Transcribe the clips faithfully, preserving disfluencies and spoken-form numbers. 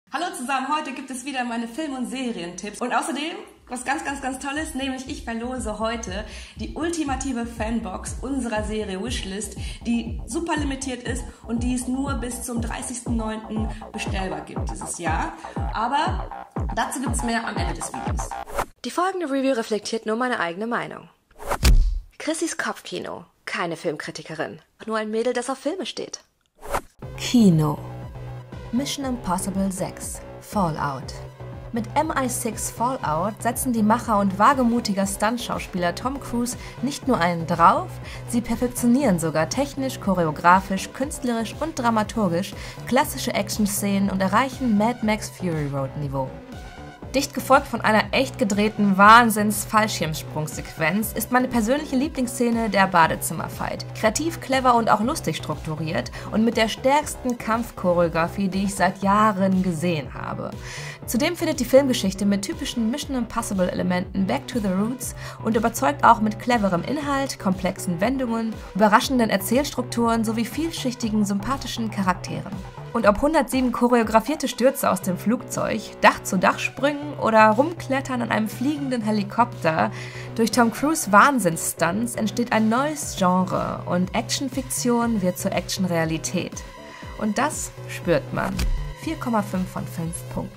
Hallo zusammen, heute gibt es wieder meine Film- und Serientipps und außerdem was ganz, ganz, ganz Tolles, nämlich ich verlose heute die ultimative Fanbox unserer Serie Wishlist, die super limitiert ist und die es nur bis zum dreißigsten neunten bestellbar gibt dieses Jahr. Aber dazu gibt es mehr am Ende des Videos. Die folgende Review reflektiert nur meine eigene Meinung. Chrissys Kopfkino. Keine Filmkritikerin. Nur ein Mädel, das auf Filme steht. Kino. Mission Impossible sechs. Fallout. Mit M I sechs Fallout setzen die Macher und wagemutiger Stunt-Schauspieler Tom Cruise nicht nur einen drauf, sie perfektionieren sogar technisch, choreografisch, künstlerisch und dramaturgisch klassische Action-Szenen und erreichen Mad Max Fury Road-Niveau. Dicht gefolgt von einer echt gedrehten Wahnsinns-Fallschirmsprungsequenz ist meine persönliche Lieblingsszene der Badezimmerfight. Kreativ, clever und auch lustig strukturiert und mit der stärksten Kampfchoreografie, die ich seit Jahren gesehen habe. Zudem findet die Filmgeschichte mit typischen Mission Impossible-Elementen back to the roots und überzeugt auch mit cleverem Inhalt, komplexen Wendungen, überraschenden Erzählstrukturen sowie vielschichtigen, sympathischen Charakteren. Und ob hundertsieben choreografierte Stürze aus dem Flugzeug, Dach-zu-Dach-Sprüngen oder Rumklettern an einem fliegenden Helikopter, durch Tom Cruise Wahnsinnsstunts entsteht ein neues Genre und Actionfiktion wird zur Actionrealität. Und das spürt man. vier Komma fünf von fünf Punkten.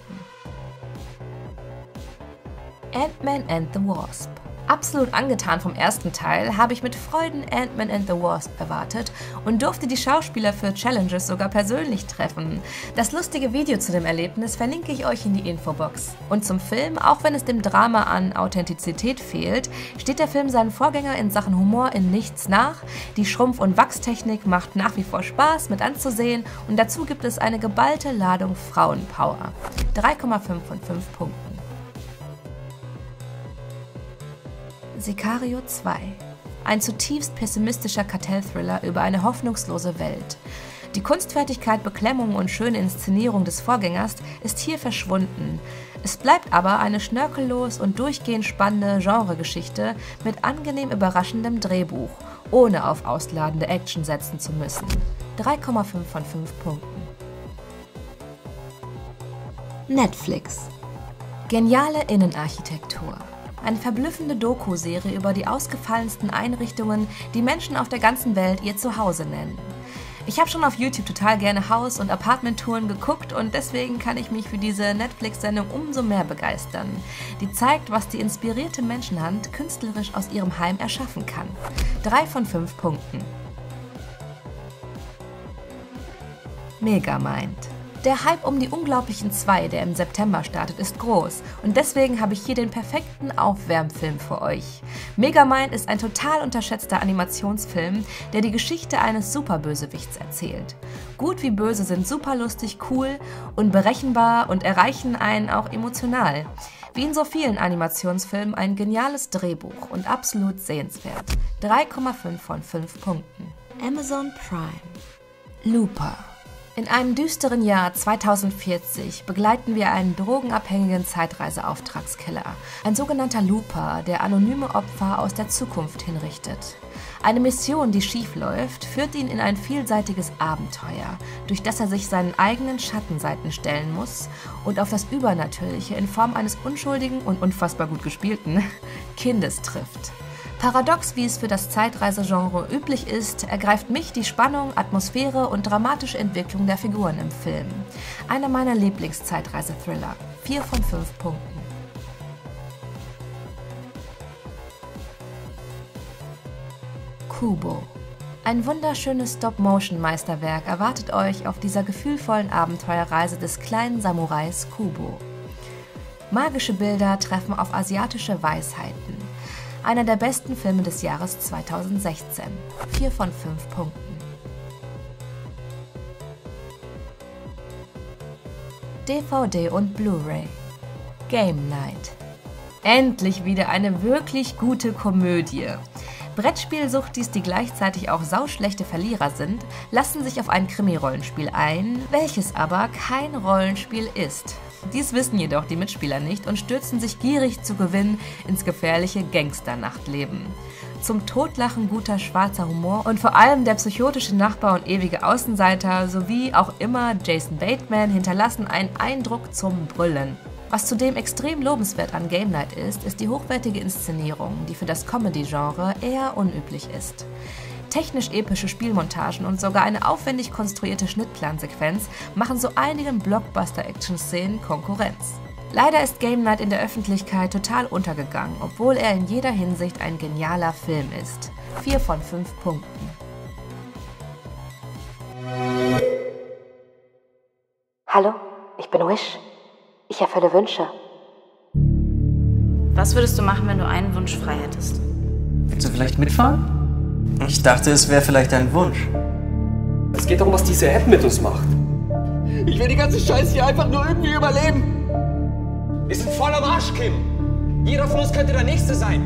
Ant-Man and the Wasp. Absolut angetan vom ersten Teil habe ich mit Freuden Ant-Man and the Wasp erwartet und durfte die Schauspieler für Challenges sogar persönlich treffen. Das lustige Video zu dem Erlebnis verlinke ich euch in die Infobox. Und zum Film, auch wenn es dem Drama an Authentizität fehlt, steht der Film seinen Vorgänger in Sachen Humor in nichts nach. Die Schrumpf- und Wachstechnik macht nach wie vor Spaß mit anzusehen und dazu gibt es eine geballte Ladung Frauenpower. drei Komma fünf von fünf Punkten. Sicario zwei. Ein zutiefst pessimistischer Kartellthriller über eine hoffnungslose Welt. Die Kunstfertigkeit, Beklemmung und schöne Inszenierung des Vorgängers ist hier verschwunden. Es bleibt aber eine schnörkellos und durchgehend spannende Genregeschichte mit angenehm überraschendem Drehbuch, ohne auf ausladende Action setzen zu müssen. drei Komma fünf von fünf Punkten. Netflix. Geniale Innenarchitektur. Eine verblüffende Doku-Serie über die ausgefallensten Einrichtungen, die Menschen auf der ganzen Welt ihr Zuhause nennen. Ich habe schon auf YouTube total gerne Haus- und Apartment-Touren geguckt und deswegen kann ich mich für diese Netflix-Sendung umso mehr begeistern. Die zeigt, was die inspirierte Menschenhand künstlerisch aus ihrem Heim erschaffen kann. drei von fünf Punkten. Megamind. Der Hype um die Unglaublichen zwei, der im September startet, ist groß und deswegen habe ich hier den perfekten Aufwärmfilm für euch. Megamind ist ein total unterschätzter Animationsfilm, der die Geschichte eines Superbösewichts erzählt. Gut wie böse sind super lustig, cool und berechenbar und erreichen einen auch emotional. Wie in so vielen Animationsfilmen ein geniales Drehbuch und absolut sehenswert. drei Komma fünf von fünf Punkten. Amazon Prime. Looper. In einem düsteren Jahr zweitausendvierzig begleiten wir einen drogenabhängigen Zeitreiseauftragskiller, ein sogenannter Looper, der anonyme Opfer aus der Zukunft hinrichtet. Eine Mission, die schief läuft, führt ihn in ein vielseitiges Abenteuer, durch das er sich seinen eigenen Schattenseiten stellen muss und auf das Übernatürliche in Form eines unschuldigen und unfassbar gut gespielten Kindes trifft. Paradox, wie es für das Zeitreisegenre üblich ist, ergreift mich die Spannung, Atmosphäre und dramatische Entwicklung der Figuren im Film. Einer meiner Lieblings-Zeitreise-Thriller. vier von fünf Punkten. Kubo. Ein wunderschönes Stop-Motion-Meisterwerk erwartet euch auf dieser gefühlvollen Abenteuerreise des kleinen Samurais Kubo. Magische Bilder treffen auf asiatische Weisheiten. Einer der besten Filme des Jahres zweitausendsechzehn. vier von fünf Punkten. D V D und Blu-ray. Game Night. Endlich wieder eine wirklich gute Komödie. Brettspielsuchtis, die gleichzeitig auch sauschlechte Verlierer sind, lassen sich auf ein Krimi-Rollenspiel ein, welches aber kein Rollenspiel ist. Dies wissen jedoch die Mitspieler nicht und stürzen sich gierig zu Gewinn ins gefährliche Gangster-Nachtleben. zum Totlachen guter schwarzer Humor und vor allem der psychotische Nachbar und ewige Außenseiter sowie auch immer Jason Bateman hinterlassen einen Eindruck zum Brüllen. Was zudem extrem lobenswert an Game Night ist, ist die hochwertige Inszenierung, die für das Comedy-Genre eher unüblich ist. Technisch epische Spielmontagen und sogar eine aufwendig konstruierte Schnittplansequenz machen so einigen Blockbuster-Action-Szenen Konkurrenz. Leider ist Game Night in der Öffentlichkeit total untergegangen, obwohl er in jeder Hinsicht ein genialer Film ist. Vier von fünf Punkten. Hallo, ich bin Wish. Ich erfülle Wünsche. Was würdest du machen, wenn du einen Wunsch frei hättest? Willst du vielleicht mitfahren? Ich dachte, es wäre vielleicht ein Wunsch. Es geht darum, was diese App mit uns macht. Ich will die ganze Scheiße hier einfach nur irgendwie überleben. Wir sind voll am Arsch, Kim. Jeder von uns könnte der Nächste sein.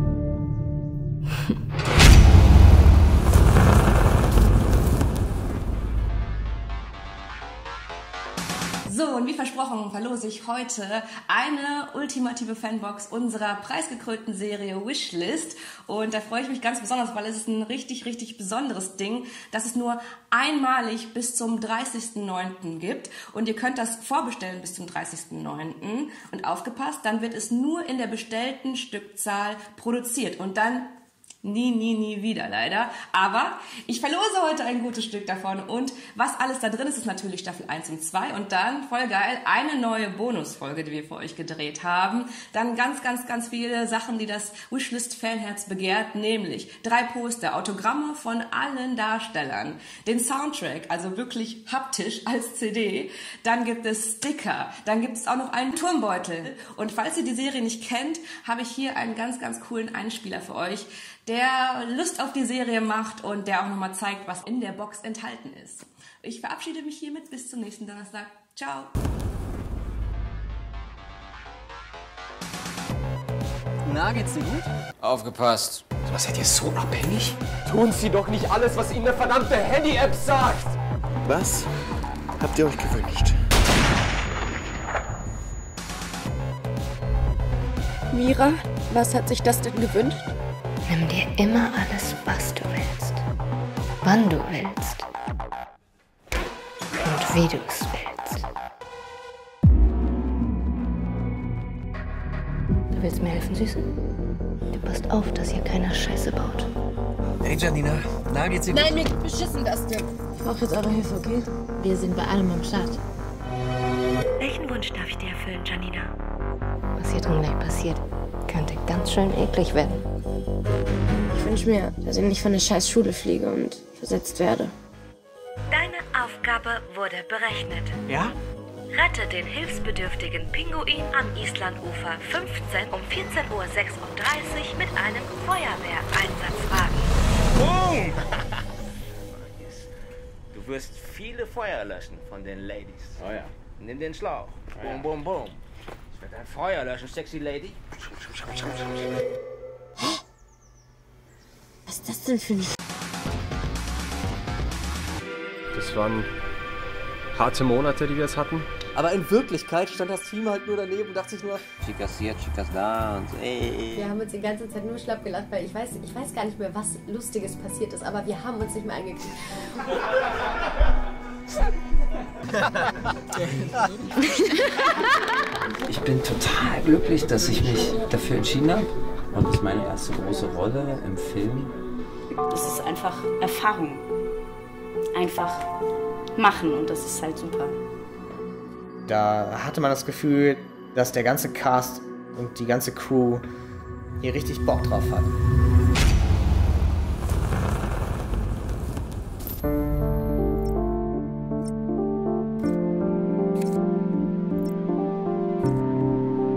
So, und wie versprochen verlose ich heute eine ultimative Fanbox unserer preisgekrönten Serie Wishlist. Und da freue ich mich ganz besonders, weil es ist ein richtig, richtig besonderes Ding, dass es nur einmalig bis zum dreißigsten neunten gibt. Und ihr könnt das vorbestellen bis zum dreißigsten neunten Und aufgepasst, dann wird es nur in der bestellten Stückzahl produziert. Und dann nie, nie, nie wieder leider. Aber ich verlose heute ein gutes Stück davon. Und was alles da drin ist, ist natürlich Staffel eins und zwei. Und dann, voll geil, eine neue Bonusfolge, die wir für euch gedreht haben. Dann ganz, ganz, ganz viele Sachen, die das Wishlist-Fanherz begehrt. Nämlich drei Poster, Autogramme von allen Darstellern. Den Soundtrack, also wirklich haptisch als C D. Dann gibt es Sticker. Dann gibt es auch noch einen Turmbeutel. Und falls ihr die Serie nicht kennt, habe ich hier einen ganz, ganz coolen Einspieler für euch, der Lust auf die Serie macht und der auch nochmal zeigt, was in der Box enthalten ist. Ich verabschiede mich hiermit bis zum nächsten Donnerstag. Ciao! Na, geht's dir gut? Aufgepasst. Was, seid ihr so abhängig? Tun Sie doch nicht alles, was Ihnen eine verdammte Handy-App sagt! Was habt ihr euch gewünscht? Mira, was hat sich das denn gewünscht? Nimm dir immer alles, was du willst, wann du willst und wie du es willst. Du willst mir helfen, Süße? Du passt auf, dass hier keiner Scheiße baut. Hey Janina, na, geht's dir gut? Nein, mir geht beschissen das denn. Ich brauche jetzt eure Hilfe, okay? Wir sind bei allem am Start. Welchen Wunsch darf ich dir erfüllen, Janina? Was hier drin gleich passiert, könnte ganz schön eklig werden. Ich wünsche mir, dass ich nicht von der scheiß Schule fliege und versetzt werde. Deine Aufgabe wurde berechnet. Ja? Rette den hilfsbedürftigen Pinguin am Islandufer fünfzehn um vierzehn Uhr sechsunddreißig mit einem Feuerwehreinsatzwagen. Boom! Du wirst viele Feuer löschen von den Ladies. Oh ja. Nimm den Schlauch. Boom, boom, boom. Ich werde ein Feuer löschen, sexy Lady. Was ist das denn für ein... Das waren harte Monate, die wir jetzt hatten. Aber in Wirklichkeit stand das Team halt nur daneben und dachte sich nur, Chicas hier, Chicas da und so, ey. Wir haben uns die ganze Zeit nur schlapp gelacht, weil ich weiß, ich weiß gar nicht mehr, was Lustiges passiert ist, aber wir haben uns nicht mehr eingekriegt. Ich bin total glücklich, dass ich mich dafür entschieden habe. Und das ist meine erste große Rolle im Film. Es ist einfach Erfahrung. Einfach machen und das ist halt super. Da hatte man das Gefühl, dass der ganze Cast und die ganze Crew hier richtig Bock drauf hat.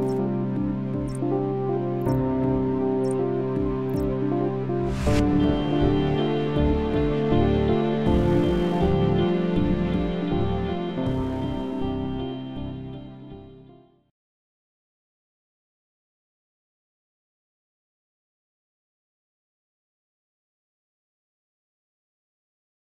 Thank you.